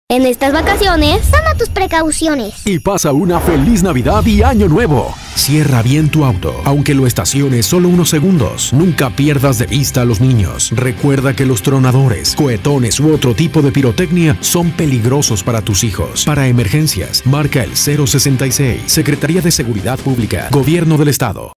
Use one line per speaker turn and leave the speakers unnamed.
En estas vacaciones,
toma tus precauciones.
Y pasa una feliz Navidad y Año Nuevo. Cierra bien tu auto, aunque lo estaciones solo unos segundos. Nunca pierdas de vista a los niños. Recuerda que los tronadores, cohetones u otro tipo de pirotecnia son peligrosos para tus hijos. Para emergencias, marca el 066. Secretaría de Seguridad Pública, Gobierno del Estado.